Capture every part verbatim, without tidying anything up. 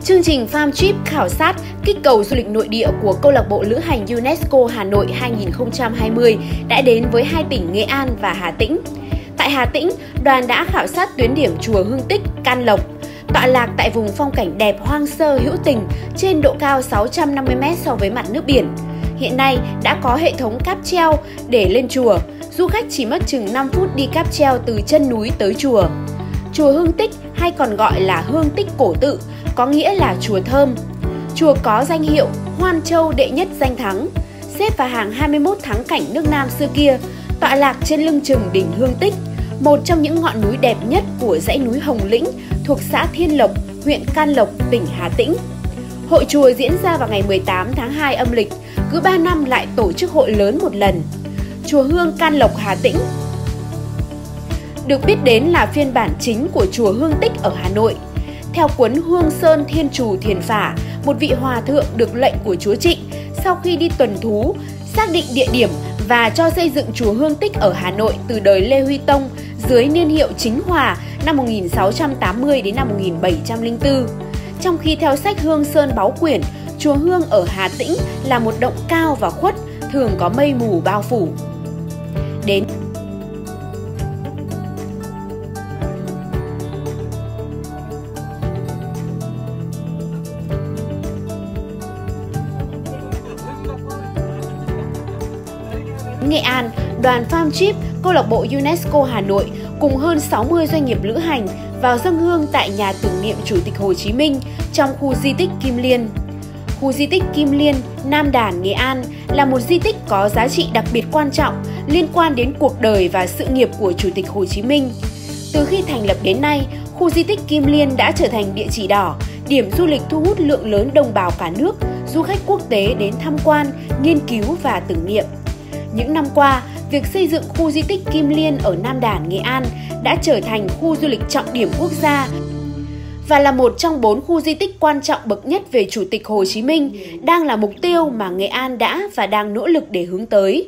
Chương trình Farm Trip khảo sát kích cầu du lịch nội địa của Câu lạc bộ Lữ hành UNESCO Hà Nội hai nghìn không trăm hai mươi đã đến với hai tỉnh Nghệ An và Hà Tĩnh. Tại Hà Tĩnh, đoàn đã khảo sát tuyến điểm chùa Hương Tích, Can Lộc, tọa lạc tại vùng phong cảnh đẹp hoang sơ hữu tình trên độ cao sáu trăm năm mươi mét so với mặt nước biển. Hiện nay đã có hệ thống cáp treo để lên chùa, du khách chỉ mất chừng năm phút đi cáp treo từ chân núi tới chùa. Chùa Hương Tích hay còn gọi là Hương Tích Cổ Tự, có nghĩa là chùa thơm. Chùa có danh hiệu Hoan Châu đệ nhất danh thắng, xếp vào hàng hai mươi mốt thắng cảnh nước Nam xưa kia, tọa lạc trên lưng chừng đỉnh Hương Tích, một trong những ngọn núi đẹp nhất của dãy núi Hồng Lĩnh thuộc xã Thiên Lộc, huyện Can Lộc, tỉnh Hà Tĩnh. Hội chùa diễn ra vào ngày mười tám tháng hai âm lịch, cứ ba năm lại tổ chức hội lớn một lần. Chùa Hương Can Lộc, Hà Tĩnh được biết đến là phiên bản chính của chùa Hương Tích ở Hà Nội. Theo cuốn Hương Sơn Thiên Trù Thiền Phả, một vị hòa thượng được lệnh của chúa Trịnh sau khi đi tuần thú, xác định địa điểm và cho xây dựng chùa Hương Tích ở Hà Nội từ đời Lê Huy Tông dưới niên hiệu Chính Hòa năm một nghìn sáu trăm tám mươi đến năm một nghìn bảy trăm lẻ bốn. Trong khi theo sách Hương Sơn Báu Quyển, chùa Hương ở Hà Tĩnh là một động cao và khuất, thường có mây mù bao phủ. Đến Nghệ An, đoàn Farm Trip Câu lạc bộ UNESCO Hà Nội cùng hơn sáu mươi doanh nghiệp lữ hành vào dâng hương tại nhà tưởng niệm Chủ tịch Hồ Chí Minh trong khu di tích Kim Liên. Khu di tích Kim Liên, Nam Đàn, Nghệ An là một di tích có giá trị đặc biệt quan trọng liên quan đến cuộc đời và sự nghiệp của Chủ tịch Hồ Chí Minh. Từ khi thành lập đến nay, khu di tích Kim Liên đã trở thành địa chỉ đỏ, điểm du lịch thu hút lượng lớn đồng bào cả nước, du khách quốc tế đến tham quan, nghiên cứu và tưởng niệm. Những năm qua, việc xây dựng khu di tích Kim Liên ở Nam Đàn, Nghệ An đã trở thành khu du lịch trọng điểm quốc gia và là một trong bốn khu di tích quan trọng bậc nhất về Chủ tịch Hồ Chí Minh, đang là mục tiêu mà Nghệ An đã và đang nỗ lực để hướng tới.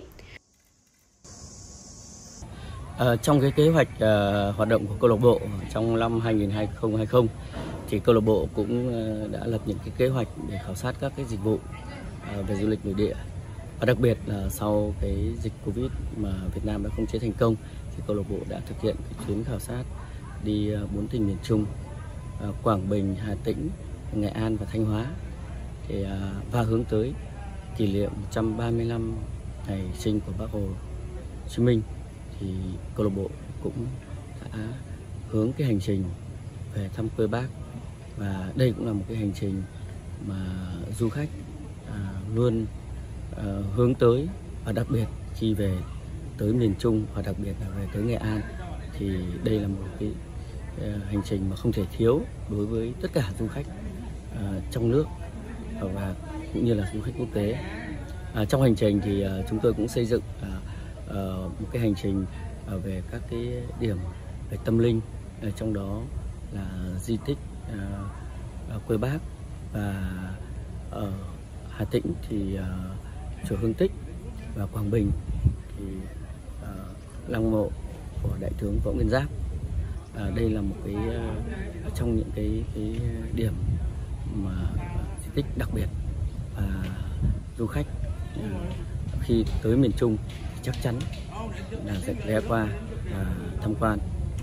À, trong cái kế hoạch uh, hoạt động của câu lạc bộ trong năm hai nghìn không trăm hai mươi thì câu lạc bộ cũng uh, đã lập những cái kế hoạch để khảo sát các cái dịch vụ uh, về du lịch nội địa. Và đặc biệt là sau cái dịch Covid mà Việt Nam đã khống chế thành công thì câu lạc bộ đã thực hiện cái chuyến khảo sát đi bốn tỉnh miền Trung, Quảng Bình, Hà Tĩnh, Nghệ An và Thanh Hóa thì và hướng tới kỷ niệm một trăm ba mươi lăm ngày sinh của Bác Hồ Chí Minh thì câu lạc bộ cũng đã hướng cái hành trình về thăm quê Bác, và đây cũng là một cái hành trình mà du khách à, luôn Uh, hướng tới, và đặc biệt khi về tới miền Trung và đặc biệt là về tới Nghệ An thì đây là một cái uh, hành trình mà không thể thiếu đối với tất cả du khách uh, trong nước và cũng như là du khách quốc tế. Uh, trong hành trình thì uh, chúng tôi cũng xây dựng uh, uh, một cái hành trình uh, về các cái điểm về tâm linh, uh, trong đó là di tích uh, uh, quê Bác, và ở Hà Tĩnh thì uh, chùa Hương Tích, và Quảng Bình thì uh, lăng mộ của Đại tướng Võ Nguyên Giáp. Uh, đây là một cái uh, trong những cái, cái điểm mà di tích đặc biệt, và du khách uh, khi tới miền Trung chắc chắn là sẽ ghé qua uh, tham quan.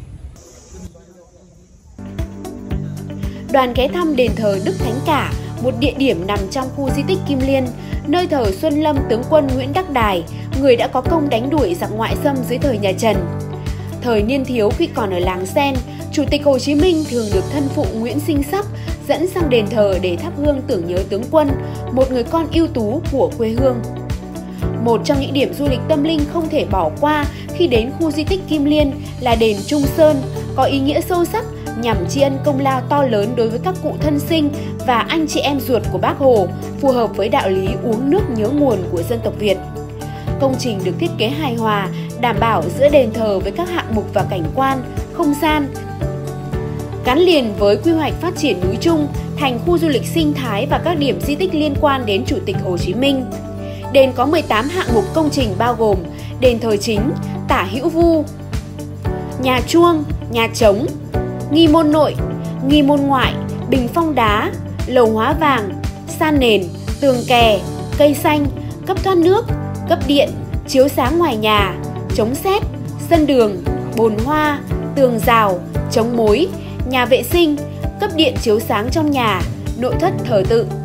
Đoàn ghé thăm đền thờ Đức Thánh Cả, một địa điểm nằm trong khu di tích Kim Liên, nơi thờ Xuân Lâm tướng quân Nguyễn Đắc Đài, người đã có công đánh đuổi giặc ngoại xâm dưới thời nhà Trần. Thời niên thiếu khi còn ở làng Sen, Chủ tịch Hồ Chí Minh thường được thân phụ Nguyễn Sinh Sắc dẫn sang đền thờ để thắp hương tưởng nhớ tướng quân, một người con ưu tú của quê hương. Một trong những điểm du lịch tâm linh không thể bỏ qua khi đến khu di tích Kim Liên là đền Trung Sơn, có ý nghĩa sâu sắc nhằm tri ân công lao to lớn đối với các cụ thân sinh và anh chị em ruột của Bác Hồ, phù hợp với đạo lý uống nước nhớ nguồn của dân tộc Việt. Công trình được thiết kế hài hòa, đảm bảo giữa đền thờ với các hạng mục và cảnh quan, không gian, gắn liền với quy hoạch phát triển núi Trung thành khu du lịch sinh thái và các điểm di tích liên quan đến Chủ tịch Hồ Chí Minh. Đền có mười tám hạng mục công trình bao gồm đền thờ chính, tả hữu vu, nhà chuông, nhà trống, nghi môn nội, nghi môn ngoại, bình phong đá, lầu hóa vàng, san nền, tường kè, cây xanh, cấp thoát nước, cấp điện, chiếu sáng ngoài nhà, chống sét, sân đường, bồn hoa, tường rào, chống mối, nhà vệ sinh, cấp điện chiếu sáng trong nhà, nội thất thờ tự.